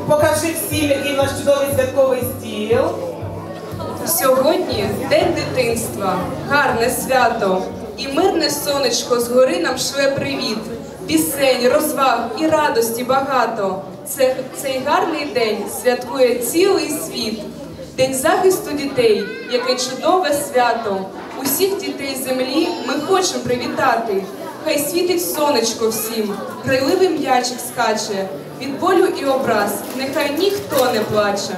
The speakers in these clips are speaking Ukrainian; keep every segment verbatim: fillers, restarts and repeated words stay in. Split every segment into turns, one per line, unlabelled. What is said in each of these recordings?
Покажи всім, який у нас чудовий святковий стіл.
Сьогодні день дитинства, гарне свято. І мирне сонечко згори нам шле привіт. Пісень, розваг і радості багато. Це, цей гарний день святкує цілий світ. День захисту дітей, яке чудове свято. Усіх дітей землі ми хочемо привітати. Хай світить сонечко всім, грайливий м'ячик скаче. Від болю і образ нехай ніхто не плаче.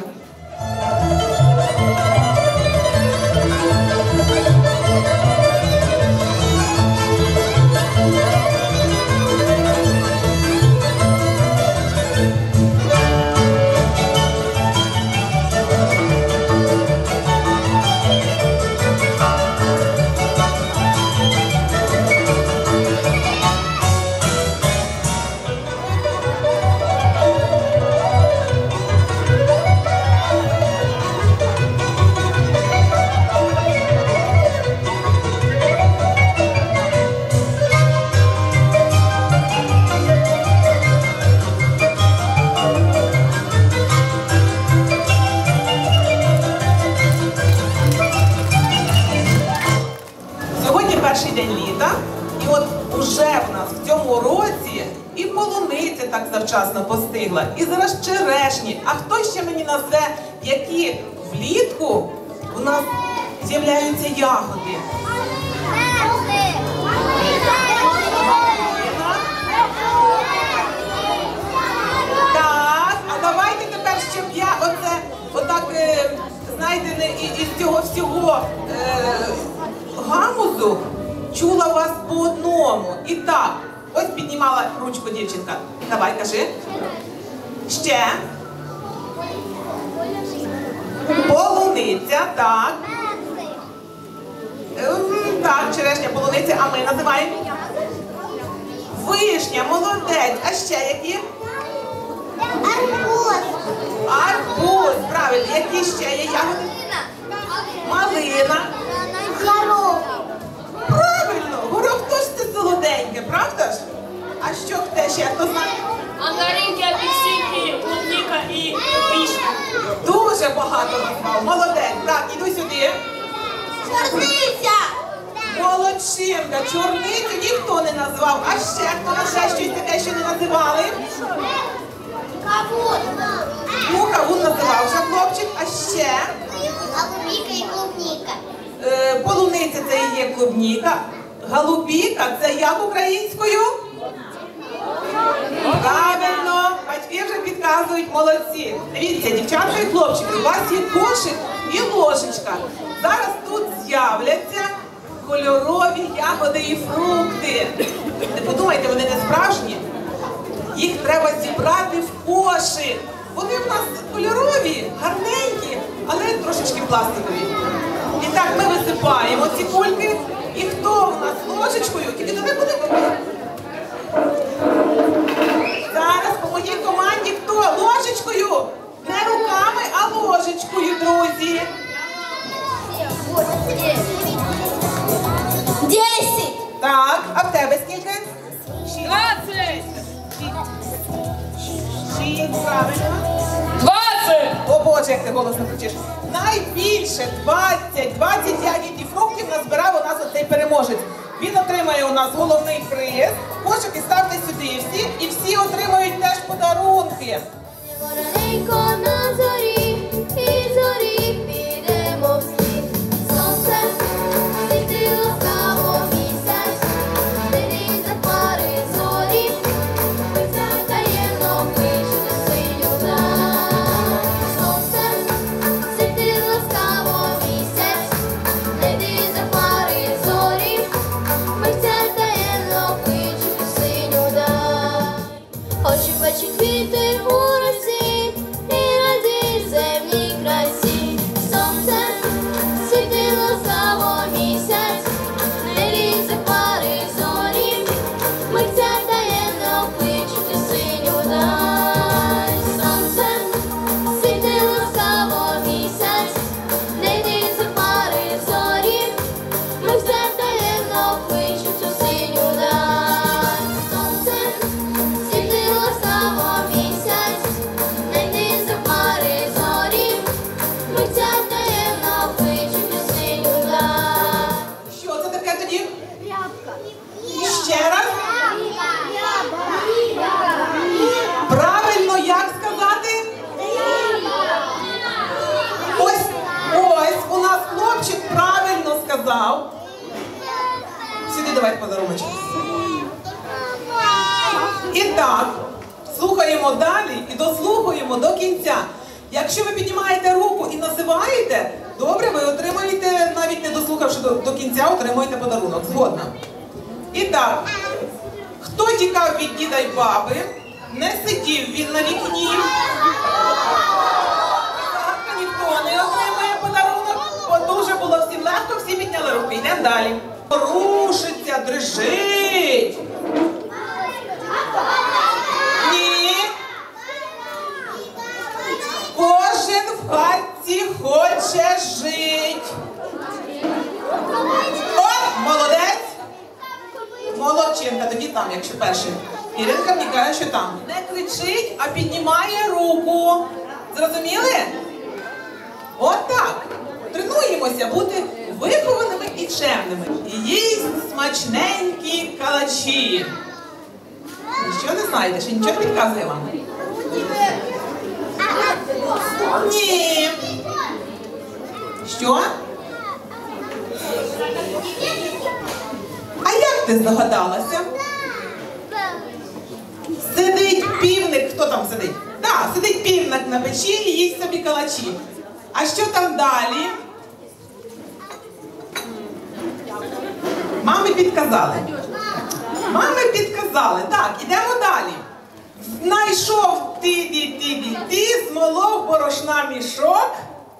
Перший день літа, і от уже в нас в цьому році і полуниця так завчасно постигла, і зараз черешні. А хто ще мені назве, які влітку у нас з'являються ягоди? Так, а давайте тепер, щоб я оце, отак, знаєте, із цього всього е, гамузу чула вас по одному. І так, ось піднімала ручку дівчинка. Давай, кажи. Ще. Полуниця, так. Так, черешня, полуниця, а ми називаємо? Вишня, молодець. А ще які?
Арбуз.
Арбуз, правильно. Які ще є ягоди? Малина.
Горох.
Правильно, горох теж це солоденьке, правда ж? А що хте ще, хто знає?
Мандаринки, апельсинки, клубника і вишня.
Дуже багато назвав, молодець. Так, іду сюди.
Чорниця.
Молодчинка, чорницю ніхто не назвав. А ще хто назвав щось таке, що не називали?
Кавун.
Ну, кавун називав вже хлопчик, а ще?
Голубіка і клубніка.
Е, полуниця це і є клубніка. Голубіка це як українською? Правильно, батьки вже підказують, молодці. Дивіться, дівчатка і хлопчики, у вас є кошик і ложечка. Зараз тут з'являться кольорові ягоди і фрукти. Не подумайте, вони не справжні. Їх треба зібрати в кошик. Вони в нас кольорові, гарненькі, але трошечки пластикові. І так, ми висипаємо ці кульки. І хто в нас ложечкою? Тільки туди буде купити. Зараз по моїй команді хто? Ложечкою? Не руками, а ложечкою, друзі.
Десять.
Так, а в тебе скільки?
Двадцять!
Шість, правильно.
Двадцять!
О Боже, як ти голосно кричиш. Найбільше двадцять, двадцять ягід і фруктів назбирав у нас оцей переможець. Він отримає у нас головний приз. Кошики ставте сюди всі, і всі отримають теж подарунки.
Вороненько на зорі, і зорі підемо всі. Сонце світило ласкаво місяць, диві за хмари зорі, митця таємно вийшли синю даль. Сонце світило ласкаво місяць, диві за хмари зорі, митця таємно вийшли синю даль. Очі бачить квіти.
сказав. Сюди давайте подаруночок. І так, слухаємо далі і дослухаємо до кінця. Якщо ви піднімаєте руку і називаєте, добре, ви отримаєте, навіть не дослухавши до, до кінця, отримуєте подарунок. Згодна. І так, хто тікав від діда й баби, не сидів він на вікні. Так, ніхто не отримує подарунок, бо дуже було всім легко, всі підняли руки. Йдемо далі. Рушиться, дрижить. Ні. Кожен в хатці хоче жить. О, молодець. Молодчинка, тоді там, якщо перший. Іринка мені каже, що там. Не кричить, а піднімає руку. Зрозуміли? От так. Тренуємося бути вихованими і чемними. Їсть смачненькі калачі. Що не знаєте? Ще нічого не підказує вам? Ні. Що? А як ти здогадалася? Сидить півник. Хто там сидить? Так, сидить півник на печі і їсть собі калачі. А що там далі? Мами підказали. Мами підказали. Так, ідемо далі. Знайшов ти-ді-ді-ді-ді, змолов борошна мішок.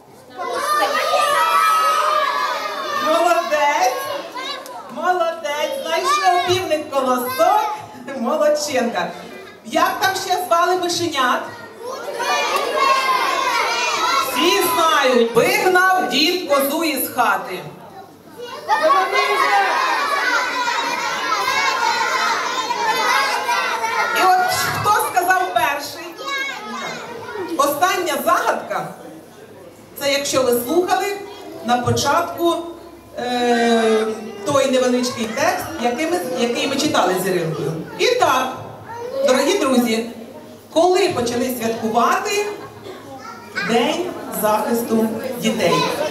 Молодець. Молодець. Знайшов півник колосок. Молодчинка. Як там ще звали мишенят? Всі знають. Вигнав дід козу із хати. І от хто сказав перший? Остання загадка, це якщо ви слухали на початку е, той невеличкий текст, який ми, який ми читали з Іринкою. І так, дорогі друзі, коли почали святкувати День захисту дітей?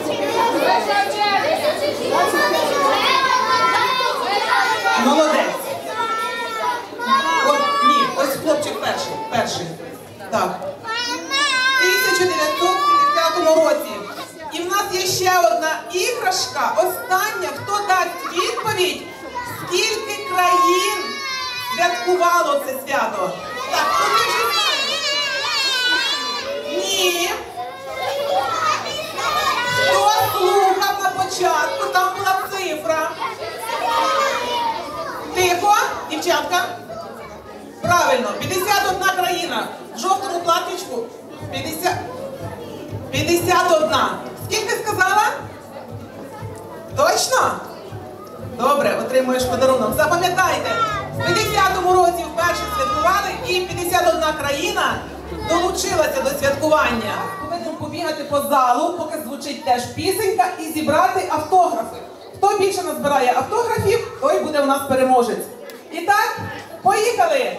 Молодець. От, ні, ось хлопчик перший. Перший. Так. В тисяча дев'ятсот сімдесятому році. І в нас є ще одна іграшка. Остання, хто дасть відповідь, скільки країн святкувало це свято? Так, хто вже знає? Ні. Хто слухав на початку? Там була цифра. Тихо, дівчатка. Правильно, п'ятдесят одна країна. В жовтому платічку п'ятдесят... п'ятдесят одна. Скільки сказала? Точно? Добре, отримуєш подарунок. Запам'ятайте, в п'ятдесятому році вперше святкували і п'ятдесят одна країна долучилася до святкування. Повинен побігати по залу, поки звучить теж пісенька, і зібрати автографи. Хто більше назбирає автографів, той буде у нас переможець. І так, поїхали!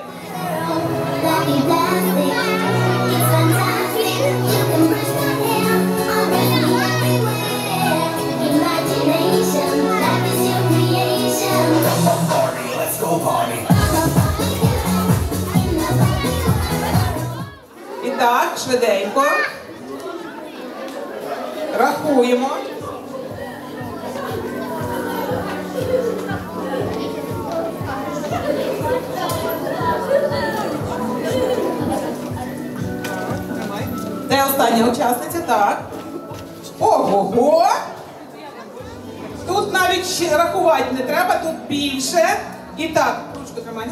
І так, швиденько. Рахуємо. Де остання учасниця? Так. Ого-го! Тут навіть ще рахувати не треба, тут більше. І так, ручку тримай.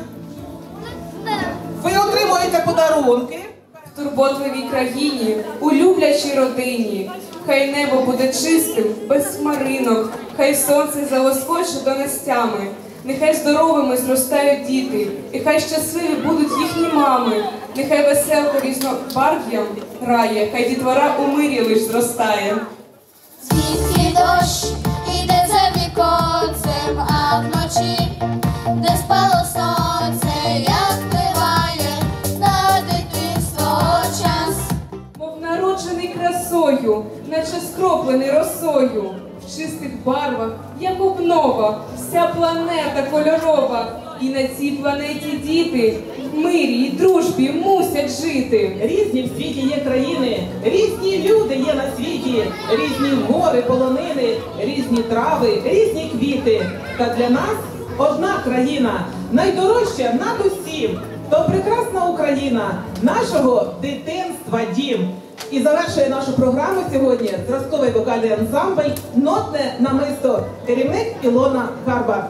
Ви отримуєте подарунки.
В турботливій країні, у люблячій родині. Хай небо буде чистим, без хмаринок, хай сонце залоскоче донестями. Нехай здоровими зростають діти, і хай щасливі будуть їхні мами. Нехай веселка різнобарв'ям грає, хай дітвора у мирі лиш зростає.
Звідки дощ іде за віконцем, а вночі, де спало сонце, як впливає на дитинство час.
Мов народжений красою, наче скроплений росою. в чистих барвах, як обнова, вся планета кольорова. І на цій планеті діти в мирі й дружбі мусять жити.
Різні в світі є країни, різні люди є на світі, різні гори, полонини, різні трави, різні квіти. Та для нас одна країна, найдорожча над усім. То прекрасна Україна, нашого дитинства дім. І завершує нашу програму сьогодні зразковий вокальний ансамбль «Нотне намисто», керівник Ілона Гарба.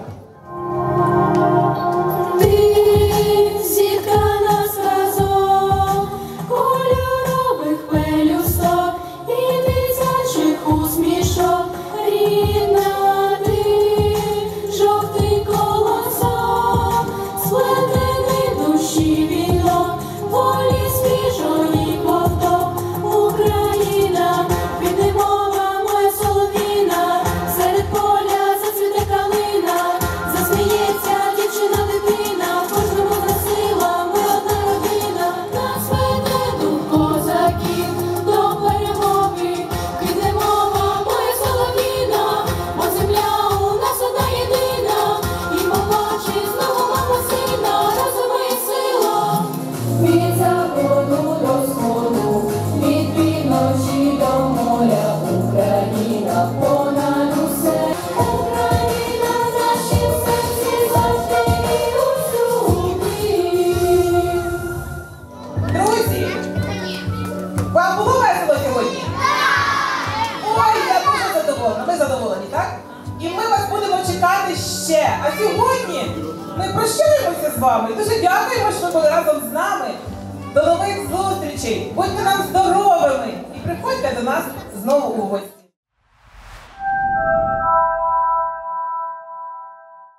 Сітка на сказок, кольорових пелюсток і дитячих усмішок, рідна ти, жовтий колосок, сплетений душі вінок, волі свіжої ковток. Україна, квітне мова моя солов'їна, серед поля зацвіте калина, засміється дівчина дитина, в кожному засила ми одна родина. Нас веде дух козаків до перемоги, квітне мова моя солов'їна, бо земля у нас одна єдина, і побачить знову мама сина, разом ми сила. Від заходу до сходу, від півночі до моря, Україна понад усе. Україна в нашім серці завжди і усюди.
Друзі, вам було весело сьогодні? Ой, я дуже задоволена. Ми задоволені, так? І ми вас будемо чекати ще. А сьогодні ми прощаємося з вами. Дуже дякуємо, що ви були разом з нами. До нових зустрічей. Будьте нам здоровими і приходьте до нас знову у гості.